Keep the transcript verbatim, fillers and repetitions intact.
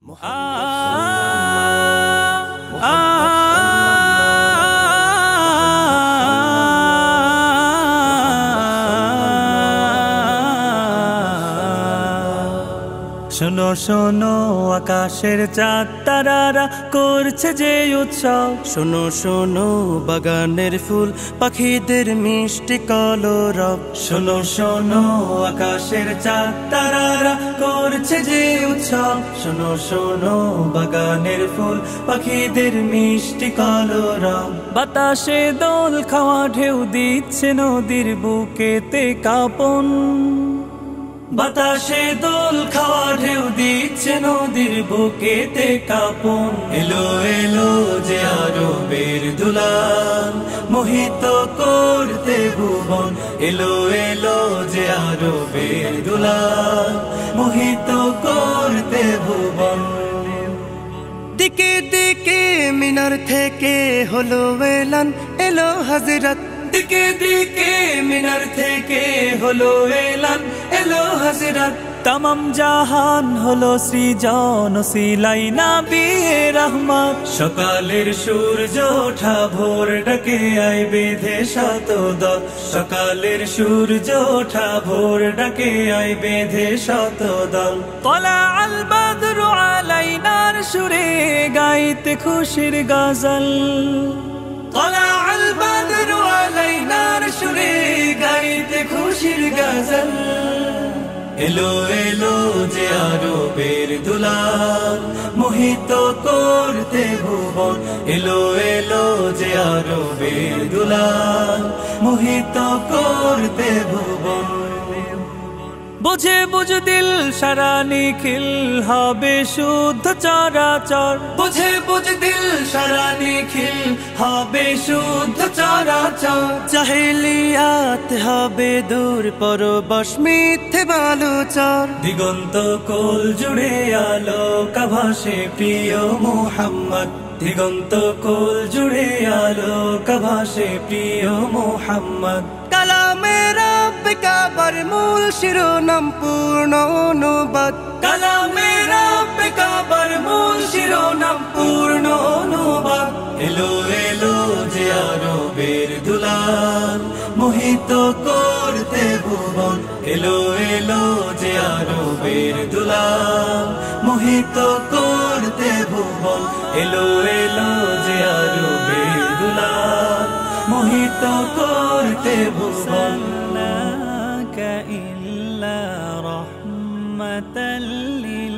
শোনো শোনো আকাশের চাঁদ তারারা করছে যে উৎসব, শোনো শোনো বাগানের ফুল পাখিদের মিষ্টি কলরব। শোনো শোনো আকাশের চাঁদ তারারা করছে যে উৎসব, শোনো শোনো বাগানের ফুল পাখিদের মিষ্টি কলরব। বাতাসে দোল খাওয়া ঢেউ দিচ্ছে নদীর বুকেতে কাঁপন, বাতাসে দোল খাওয়া ঢেউ দিচ্ছে নদীর বুকেতে কাঁপন। এলো এলো যে আরবের দুলাল মোহিত করতে ভুবন, এলো এলো যে আরবের দুলাল মোহিত করতে ভুবন। দিকে দিকে মিনার থেকে হলো এলান, এলো হযরত দিকে দিকে মিনার থেকে হলো এলান, এলো হযরত। তামাম জাহান হলো সৃজন সিলাই নবিয়ে রহমত। সকালের সূর্য ওঠা ভোর ডাকে আই বেঁধে শতদল, সকালের সূর্য ওঠা ভোর ডাকে আই বেঁধে শতদল। তলা আল বদরু আলাইনার সুরে গাইতে খুশির গজল, তলা আল বদরু আলাইনার সুরে গাইতে খুশির গজল। এলো এলো যে আরবের দুলাল মোহিত করতে ভুবন, এলো এলো যে আরবের দুলাল মোহিত করতে ভুবন। বুঝে বুঝ দিল সারা নিখিল হবে শুদ্ধ চরাচর, বুঝে বুঝ দিল সারা নিখিল হবে শুদ্ধ চরাচর। জাহেলিয়াত হবে দূর পরবশ মিথ্যে বালুচর, দিগন্ত কোল জুড়ে আলোকা ভাসে প্রিয় মুহাম্মদ, দিগন্ত কোল জুড়ে আলোকা ভাসে প্রিয় মুহাম্মদ। কালামে রব্বে কাবার মূল শিরোনাম পূর্ণ অনুবাদ, কালামে রব্বে কাবার মূল শিরোনাম পূর্ণ অনুবাদ। এলো এলো যে আরবের দুলাল মোহিত করতে ভুবন, এলো এলো যে আরবের দুলাল মোহিত করতে ভুবন, এলো এলো যে আরবের দুলাল মোহিত করতে ভুবন। ইল্লা রাহমাতাল লিল